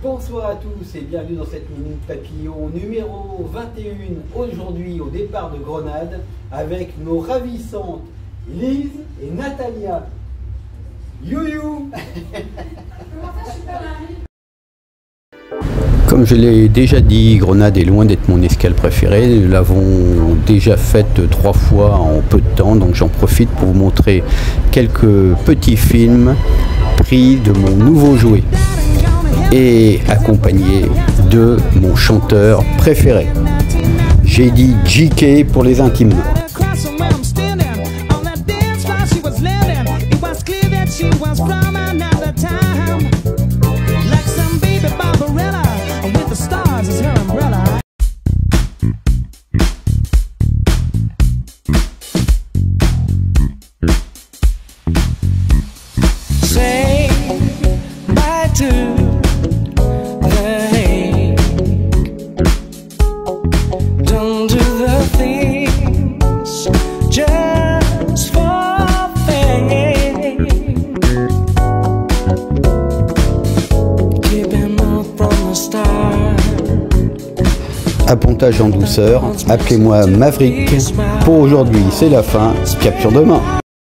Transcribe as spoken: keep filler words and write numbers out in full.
Bonsoir à tous et bienvenue dans cette Minute Papillon numéro vingt et un, aujourd'hui au départ de Grenade, avec nos ravissantes Lise et Natalia. Youhou. Comme je l'ai déjà dit, Grenade est loin d'être mon escale préférée. Nous l'avons déjà faite trois fois en peu de temps, donc j'en profite pour vous montrer quelques petits films pris de mon nouveau jouet et accompagné de mon chanteur préféré. J'ai dit J K pour les intimes. Appontage en douceur, appelez-moi Maverick. Pour aujourd'hui, c'est la fin. Capture demain.